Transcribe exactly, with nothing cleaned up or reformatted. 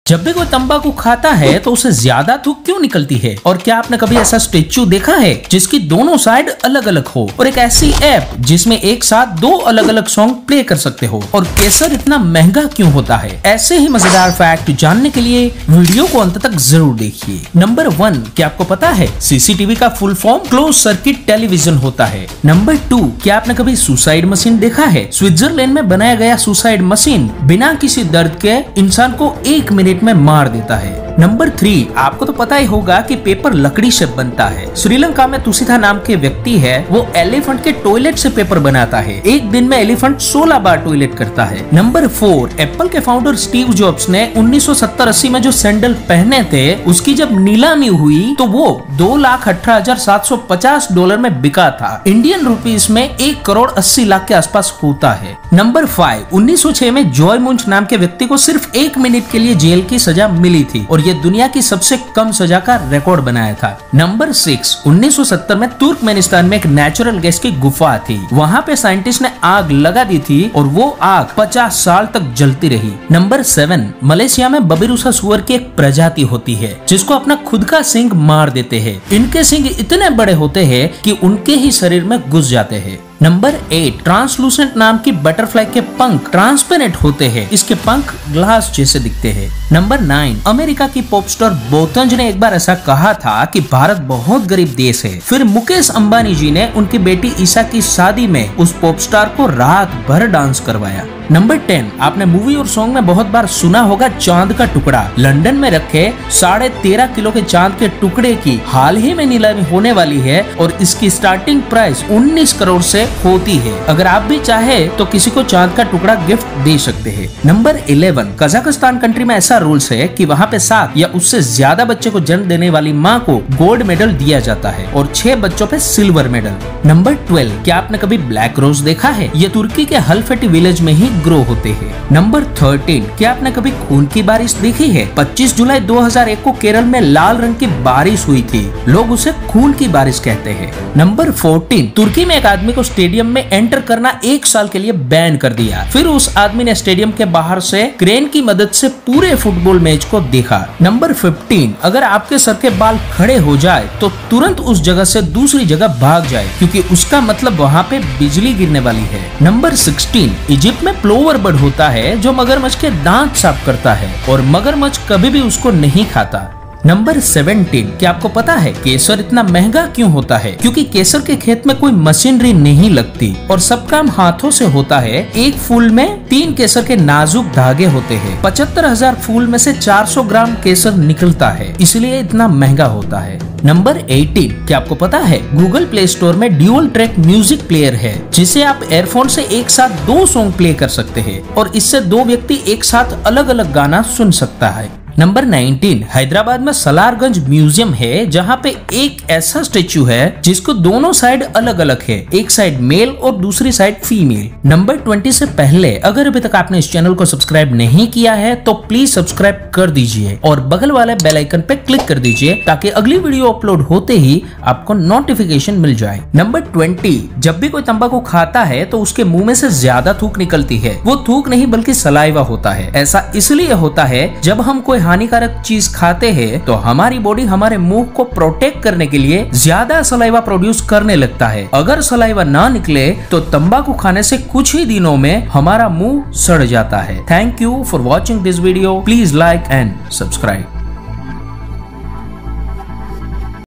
जब भी कोई तंबाकू खाता है तो उसे ज्यादा थूक क्यों निकलती है? और क्या आपने कभी ऐसा स्टेचू देखा है जिसकी दोनों साइड अलग अलग हो, और एक ऐसी ऐप जिसमें एक साथ दो अलग अलग सॉन्ग प्ले कर सकते हो? और केसर इतना महंगा क्यों होता है? ऐसे ही मजेदार फैक्ट जानने के लिए वीडियो को अंत तक जरूर देखिए। नंबर वन, क्या आपको पता है सीसीटीवी का full form close circuit television होता है? नंबर टू, क्या आपने कभी सुसाइड मशीन देखा है? स्विट्जरलैंड में बनाया गया सुसाइड मशीन बिना किसी दर्द के इंसान को एक मिनट में मार देता है। नंबर थ्री, आपको तो पता ही होगा कि पेपर लकड़ी से बनता है। श्रीलंका में तुसिथा नाम के व्यक्ति है, वो एलिफेंट के टॉयलेट से पेपर बनाता है। एक दिन में एलिफेंट सोलह बार टॉयलेट करता है। नंबर फोर, एप्पल के फाउंडर स्टीव जॉब्स ने उन्नीस सौ सत्तर अस्सी में जो सैंडल पहने थे उसकी जब नीलामी हुई तो वो दो लाख अठारह हजार सात सौ पचास डॉलर में बिका था। इंडियन रुपीस में एक करोड़ अस्सी लाख के आसपास होता है। नंबर फाइव, उन्नीस सौ छह में जॉय मुंच नाम के व्यक्ति को सिर्फ एक मिनट के लिए जेल की सजा मिली थी और ये दुनिया की सबसे कम सजा का रिकॉर्ड बनाया था। नंबर सिक्स, उन्नीस सौ सत्तर में तुर्कमेनिस्तान में एक नेचुरल गैस की गुफा थी। वहाँ पे साइंटिस्ट ने आग लगा दी थी और वो आग पचास साल तक जलती रही। नंबर सेवन, मलेशिया में बबिरुसा सुअर की एक प्रजाति होती है जिसको अपना खुद का सींग मार देते हैं। इनके सींग इतने बड़े होते हैं कि उनके ही शरीर में घुस जाते हैं। नंबर एट, ट्रांसलूसेंट नाम की बटरफ्लाई के पंख ट्रांसपेरेंट होते हैं। इसके पंख ग्लास जैसे दिखते हैं। नंबर नाइन, अमेरिका की पॉप स्टार बोतंज ने एक बार ऐसा कहा था कि भारत बहुत गरीब देश है। फिर मुकेश अंबानी जी ने उनकी बेटी ईशा की शादी में उस पॉप स्टार को रात भर डांस करवाया। नंबर टेन, आपने मूवी और सॉन्ग में बहुत बार सुना होगा चांद का टुकड़ा। लंदन में रखे साढ़े तेरह किलो के चांद के टुकड़े की हाल ही में नीलामी होने वाली है और इसकी स्टार्टिंग प्राइस उन्नीस करोड़ से होती है। अगर आप भी चाहे तो किसी को चांद का टुकड़ा गिफ्ट दे सकते हैं। नंबर इलेवन, कजाकिस्तान कंट्री में ऐसा रूल्स है कि वहाँ पे सात या उससे ज्यादा बच्चे को जन्म देने वाली माँ को गोल्ड मेडल दिया जाता है और छह बच्चों पे सिल्वर मेडल। नंबर ट्वेल्व, क्या आपने कभी ब्लैक रोज देखा है? ये तुर्की के हल्फेटी विलेज में ही ग्रो होते हैं। नंबर थर्टीन, क्या आपने कभी खून की बारिश देखी है? पच्चीस जुलाई दो हज़ार एक को केरल में लाल रंग की बारिश हुई थी। लोग उसे खून की बारिश कहते हैं। नंबर फोर्टीन, तुर्की में एक आदमी को स्टेडियम में एंटर करना एक साल के लिए बैन कर दिया। फिर उस आदमी ने स्टेडियम के बाहर से क्रेन की मदद से पूरे फुटबॉल मैच को देखा। नंबर फिफ्टीन, अगर आपके सर के बाल खड़े हो जाए तो तुरंत उस जगह से दूसरी जगह भाग जाए क्योंकि उसका मतलब वहाँ पे बिजली गिरने वाली है। नंबर सिक्सटीन, इजिप्ट में प्लोवर बर्ड होता है जो मगरमच्छ के दांत साफ करता है और मगरमच्छ कभी भी उसको नहीं खाता। नंबर सेवेंटीन, क्या आपको पता है केसर इतना महंगा क्यों होता है? क्योंकि केसर के खेत में कोई मशीनरी नहीं लगती और सब काम हाथों से होता है। एक फूल में तीन केसर के नाजुक धागे होते हैं। पचहत्तर हजार फूल में से चार सौ ग्राम केसर निकलता है, इसलिए इतना महंगा होता है। नंबर एटीन, क्या आपको पता है गूगल प्ले स्टोर में ड्यूअल ट्रैक म्यूजिक प्लेयर है जिसे आप एयरफोन से एक साथ दो सॉन्ग प्ले कर सकते हैं और इससे दो व्यक्ति एक साथ अलग अलग गाना सुन सकता है। नंबर नाइनटीन, हैदराबाद में सलारगंज म्यूजियम है जहाँ पे एक ऐसा स्टेचू है जिसको दोनों साइड अलग अलग है, एक साइड मेल और दूसरी साइड फीमेल। नंबर ट्वेंटी से पहले अगर अभी तक आपने इस चैनल को सब्सक्राइब नहीं किया है तो प्लीज सब्सक्राइब कर दीजिए और बगल वाले बेल आइकन पे क्लिक कर दीजिए ताकि अगली वीडियो अपलोड होते ही आपको नोटिफिकेशन मिल जाए। नंबर ट्वेंटी, जब भी कोई तंबाकू खाता है तो उसके मुंह में से ज्यादा थूक निकलती है। वो थूक नहीं बल्कि सलाइवा होता है। ऐसा इसलिए होता है जब हम कोई हानिकारक चीज खाते हैं तो हमारी बॉडी हमारे मुंह को प्रोटेक्ट करने के लिए ज्यादा सलाइवा प्रोड्यूस करने लगता है। अगर सलाइवा ना निकले तो तंबाकू खाने से कुछ ही दिनों में हमारा मुंह सड़ जाता है। Thank you for watching this video. Please like and subscribe.